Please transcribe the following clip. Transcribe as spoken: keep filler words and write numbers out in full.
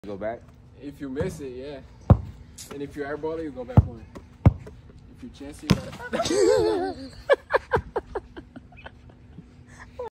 Go back? If you miss it, yeah. And if you airball it, you go back one. If you chance it, you gotta...